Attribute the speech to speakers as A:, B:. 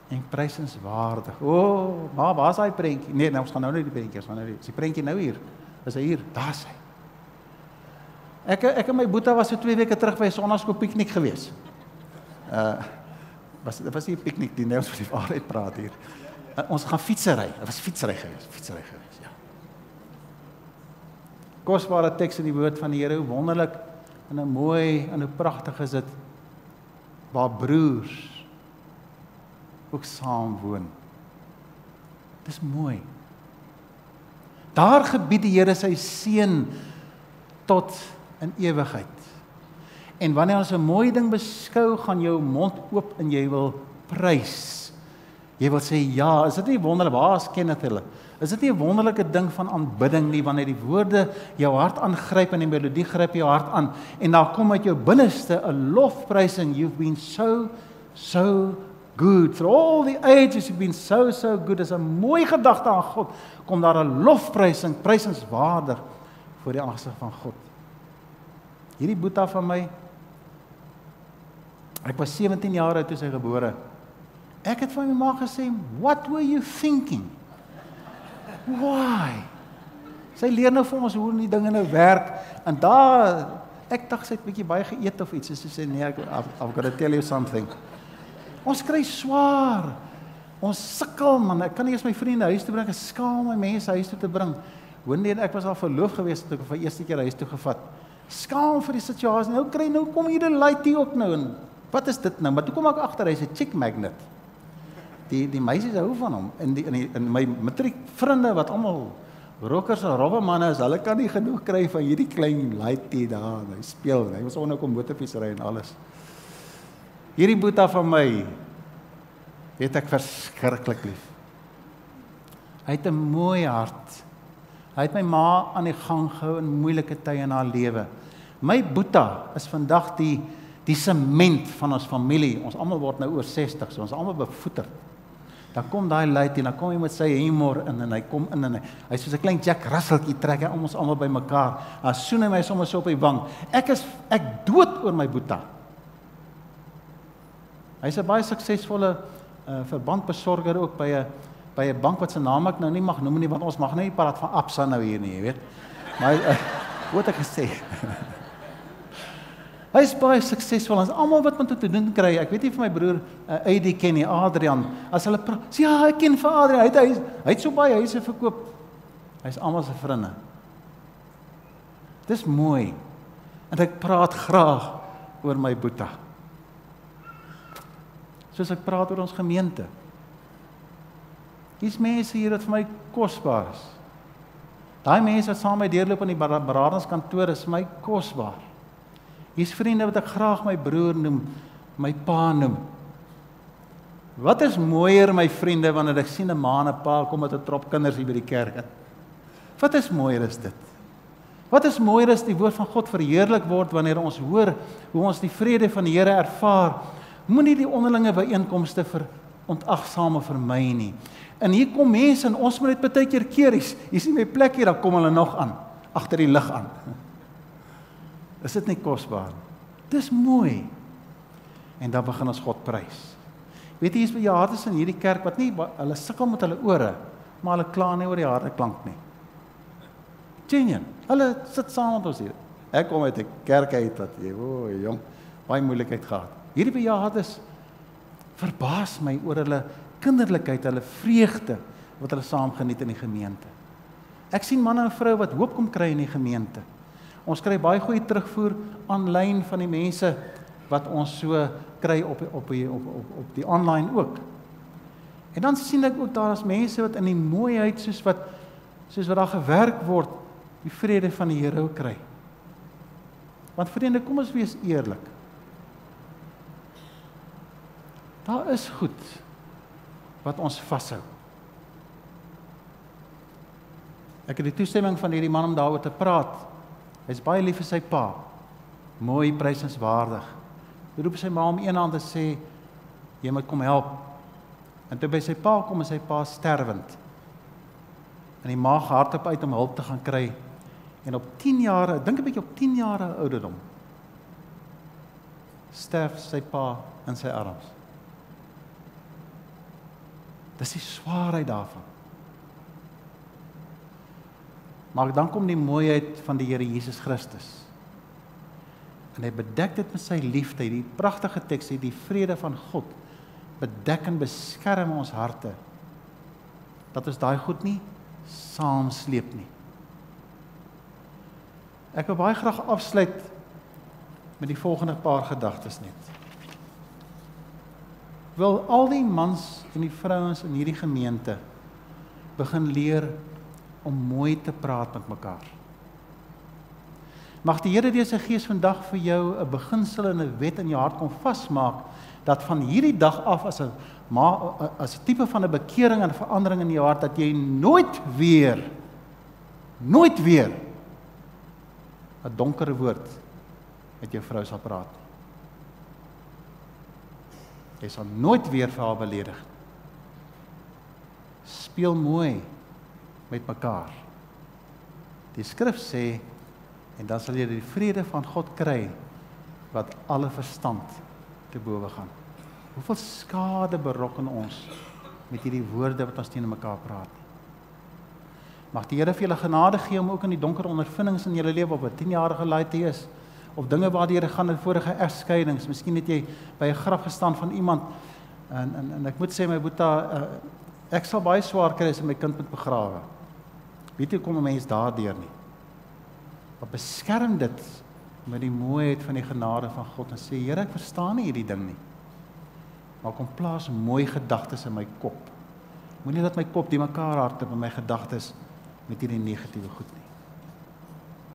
A: en prysenswaardig. O, maar waar is hy prentjie? Nee, ons gaan nou nie die prentjie, ons gaan nou is die prentjie nou hier? Is hy hier? Daar is hy. Ek en my boeta was so 2 weke terug by 'n sonnaskool piknik gewees. Dit was nie 'n piknik die ons vir die waarheid praat hier. Ons gaan fietsery. Dit was fietsery gewees, ja. Kosbare teks in die woord van die Here, hoe wonderlik en hoe mooi en hoe pragtig is dit waar broers ook saam woon. Dis mooi. Daar gebied die Here sy seën tot in ewigheid. En wanneer ons 'n mooi ding beskou, gaan jou mond oop en jy wil prys. Jy wil sê, ja, is dit nie wonderlik, waar is Kenneth hulle? Is dit nie 'n wonderlike ding van aanbidding nie, wanneer die woorde jou hart aangryp en die melodie gryp jou hart aan, en daar kom uit jou binneste 'n lofprysing, you've been so good, through all the ages you've been so good, is 'n mooi gedagte aan God, kom daar 'n lofprysing, prysenswaardig voor die aangesig van God. Hierdie boeta van my, ek was 17 jaar oud toe sy gebore. Ek het van my ma gesê, what were you thinking? Why? Sy leer nou vir ons hoe die dinge nou werk, en daar, ek dink sy het bietjie baie geëet of iets, sy sê, nee, I've got to tell you something. Ons kry swaar, ons sukkel man, ek kan nie eens my vriende huis toe bring, ek skaam my mense huis toe te bring. Wendy en ek was al verloof geweest, toe ek vir eerste keer huis toe gevat. Skaam vir die situasie, nou kom hier die laaitie ook nou, en wat is dit nou? Maar toe kom ek agter, hy's 'n chick magnet. Die meisies hou van hom, en my matriek vriende, wat almal rockers en rowwe manne is, hulle kan nie genoeg kry van hierdie klein laaitie daar, hy speel, hy was ook om motorfietsry en alles. Hierdie boeta van my, het ek verskriklik lief. Hy het 'n mooi hart. Hy het my ma aan die gang gehou in moeilike tye in haar lewe. My boeta is vandag die sement van ons familie. Ons almal word nou oor 60, so ons almal bevoeter. Dan kom daai luid en dan kom hy met sy humor in en hy kom in en hy soos 'n klein Jack Russelltjie trek hy ons almal bymekaar. Dan soen hy my sommer so op die wang. Ek dood oor my boeta. Hy's 'n baie suksesvolle verbandbesorger ook by 'n bank wat sy naam ek nou nie mag noem nie, want ons mag nie praat van Absa nou hier nie, jy weet. Maar wat ek gesê. Hy is baie suksesvol, en almal wat met hom te doen kry, ek weet nie vir my broer Hierdie ken nie, Adrian, as hulle praat, sê ja, ek ken vir Adrian, hy het so baie huise verkoop, hy is almal se vriende. Dis mooi, en ek praat graag oor my boeta. Soos ek praat oor ons gemeente. Hier's mense hier wat vir my kosbaar is. Daai mense wat saam met my deurloop in die beradingskantoor is vir my kosbaar. Hier's vriende wat ek graag my broer noem, my pa noem. Wat is mooier, my vriende, wanneer ek sien 'n ma en 'n pa kom met 'n trop kinders hier by die kerk in? Wat is mooier as dit? Wat is mooier as die woord van God verheerlik word wanneer ons hoor hoe ons die vrede van die Here ervaar? Moenie die onderlinge byeenkomste onagtsame vermy nie. En hier kom mense en ons moet dit baie keer keer. Hier sien my plek hier, dan kom hulle nog aan, agter die lig aan. Is dit nie kosbaar? Dis mooi. En dan begin ons God prys. Weet jy, hier is bejaardes in hierdie kerk wat nie, hulle sukkel met hulle ore, maar hulle kla nie oor die harde klank nie. Genuine. Hulle sit saam met ons hier. Ek kom uit 'n kerk uit wat jong, baie moeilikheid gehad. Hierdie bejaardes verbaas my oor hulle kinderlikheid, hulle vreugde wat hulle saam geniet in die gemeente. Ek sien manne en vroue wat hoop kom kry in die gemeente. Ons kry baie goeie terugvoer aanlyn van die mense wat ons so kry op die online ook. En dan sien ek ook daar as mense wat in die mooiheid soos wat daar gewerk word, die vrede van die Here ook kry. Want vriende, kom ons wees eerlik. Daar is goed wat ons vashou. Ek het die toestemming van hierdie man om daaroor te praat. Hy is baie lief vir sy pa. Mooi, prysenswaardig. Hy roep sy ma om een hand te sê, jy moet kom help. En toe by sy pa kom, is sy pa sterwend. En die ma hardop uit om hulp te gaan kry. En op 10 jare, dink 'n bietjie op 10 jare ouderdom, sterf sy pa in sy arms. Dis die swaarheid daarvan. Maar dan kom die mooiheid van die Here Jesus Christus. En hy bedek dit met sy liefde, die pragtige teks, die vrede van God, bedek en beskerm ons harte, dat ons daai goed nie saamsleep nie. Ek wil baie graag afsluit met die volgende paar gedagtes net. Wil al die mans en die vrouens in hierdie gemeente begin leer om mooi te praat met mekaar. Mag die Here deur sy Gees vandag vir jou 'n beginsel en 'n wet in jou hart kom vasmaak, dat van hierdie dag af as 'n tipe van 'n bekering en verandering in jou hart, dat jy nooit weer 'n donker woord met jou vrou sal praat. Jy sal nooit weer vir haar beledig. Speel mooi met mekaar. Die skrif sê, en dan sal jy die vrede van God kry, wat alle verstand te bowe gaan. Hoeveel skade berokken ons met hierdie woorde wat ons teen mekaar praat? Mag die Here vir julle genade gee om ook in die donker ondervindings in julle lewe, op 'n 10-jarige laaitie is, of dinge waardeur jy gaan in vorige egskeidings. Miskien het jy by 'n graf gestaan van iemand, en ek moet sê, my boeta, ek sal baie swaar kry as my kind moet begrawe. Weet jy, kom 'n mens daardeur nie. Maar beskerm dit met die mooiheid van die genade van God en sê, Here, ek verstaan nie hierdie ding nie. Maar kom plaas mooi gedagtes in my kop. Moenie dat my kop die mekaar hardloop en my gedagtes met hierdie negatiewe goed nie.